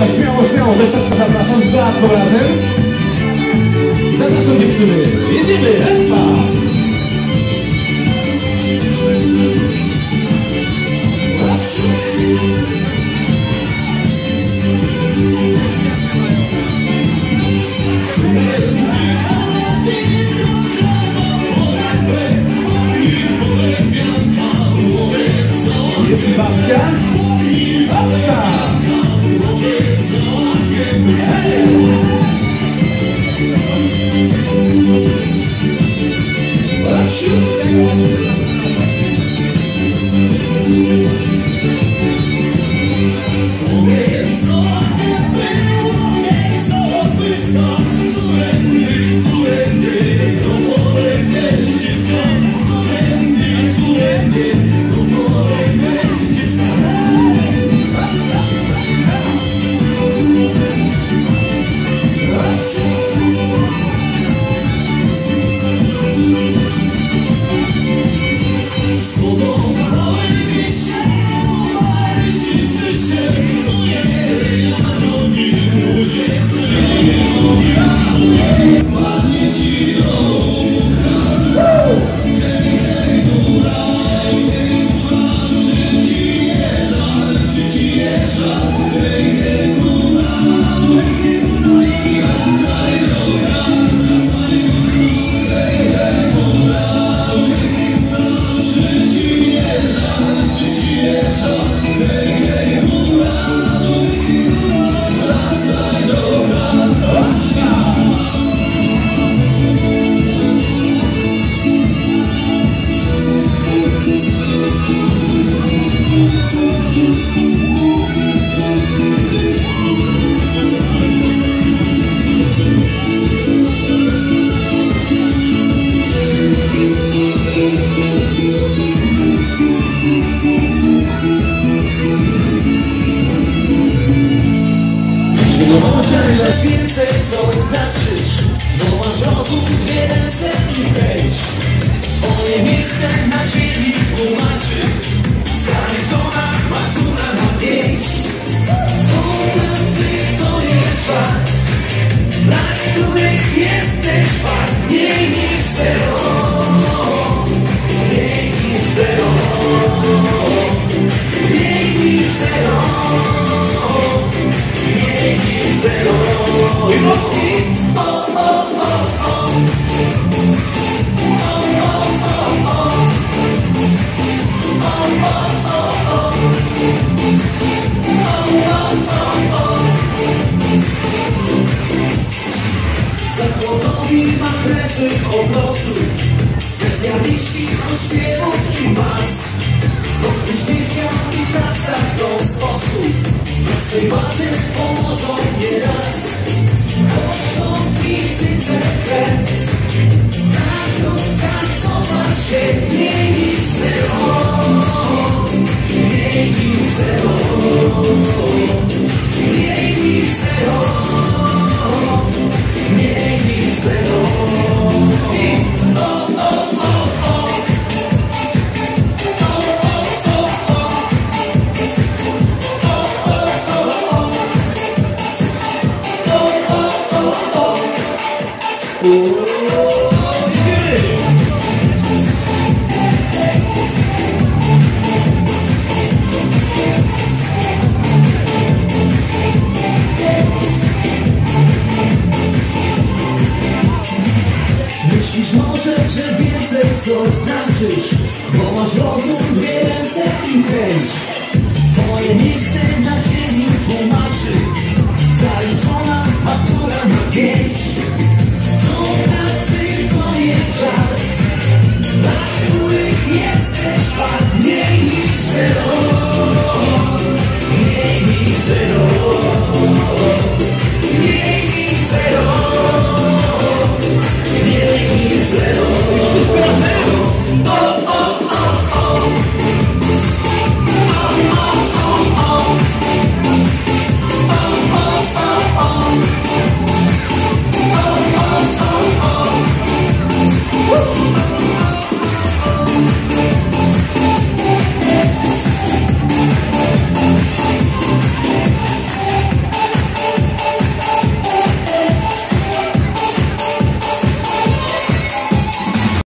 Dobra, śmiało, śmiało, do środka zapraszam z Beatką razem. Zapraszam dziewczyny, jedziemy, hepa! Jest i babcia? Babcia! Możesz więcej coś znaczyć, bo masz rozum, dwie ręce i chęć. Twoje miejsce na ziemi tłumaczy, zaliczona matura na pięć. Są tacy, to nie fakt, dla których jesteś fakt. Mniej niż zero, mniej niż zero, mniej niż zero. Zero i mocniej. Zawodowi maklerzy obrotu, specjaliści od śpiewów i mas. Bo ktoś nie chciał i tak w sposób na swej wadze pomożą nieraz. Choć to w fizyce krew, znadzą pracować się mniej niż zero, mniej niż zero, mniej niż zero, mniej niż zero. Myślisz może, że więcej coś znaczysz, bo masz rozum, dwie ręce i chęć.